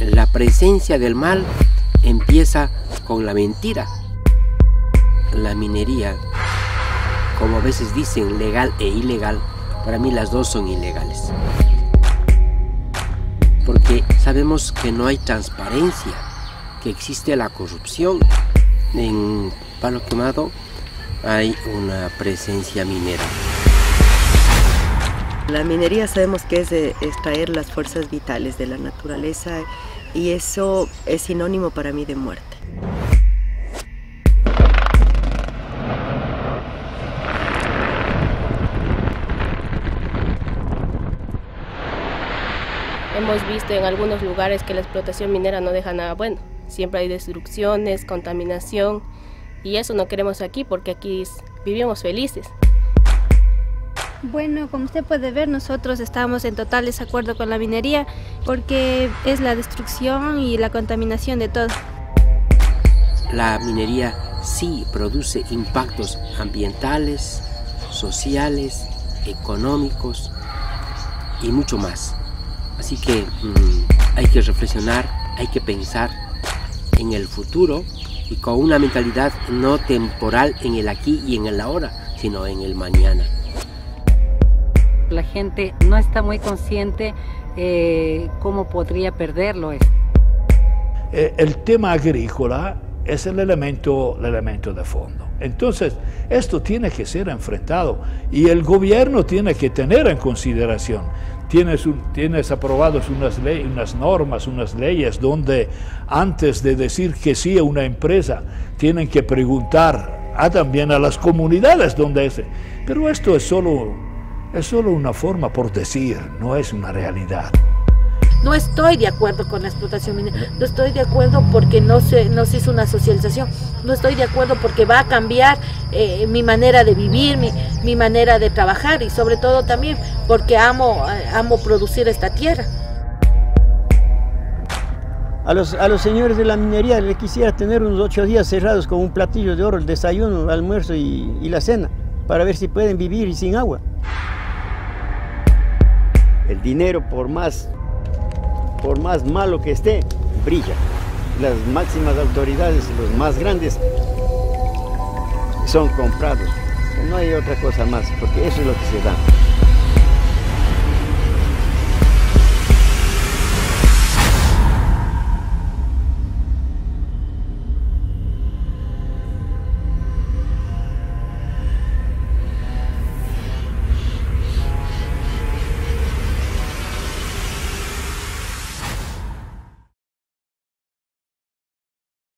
la presencia del mal empieza con la mentira. La minería, como a veces dicen legal e ilegal, para mí las dos son ilegales. Porque sabemos que no hay transparencia, que existe la corrupción. En Palo Quemado hay una presencia minera. La minería sabemos que es extraer las fuerzas vitales de la naturaleza y eso es sinónimo para mí de muerte. Hemos visto en algunos lugares que la explotación minera no deja nada bueno. Siempre hay destrucciones, contaminación y eso no queremos aquí porque aquí vivimos felices. Bueno, como usted puede ver, nosotros estamos en total desacuerdo con la minería porque es la destrucción y la contaminación de todo. La minería sí produce impactos ambientales, sociales, económicos y mucho más. Así que hay que reflexionar, hay que pensar en el futuro y con una mentalidad no temporal en el aquí y en el ahora, sino en el mañana. La gente no está muy consciente cómo podría perderlo. El tema agrícola es el elemento de fondo. Entonces, esto tiene que ser enfrentado y el gobierno tiene que tener en consideración. Tienes aprobadas unas normas, unas leyes donde antes de decir que sí a una empresa, tienen que preguntar también a las comunidades donde es. Pero esto es solo una forma por decir, no es una realidad. No estoy de acuerdo con la explotación minera, no estoy de acuerdo porque no se hizo una socialización, no estoy de acuerdo porque va a cambiar mi manera de vivir, mi manera de trabajar y sobre todo también porque amo producir esta tierra. A los señores de la minería les quisiera tener unos 8 días cerrados con un platillo de oro, el desayuno, el almuerzo y la cena, para ver si pueden vivir sin agua. El dinero, por más malo que esté, brilla. Las máximas autoridades, los más grandes, son comprados. No hay otra cosa más, porque eso es lo que se da.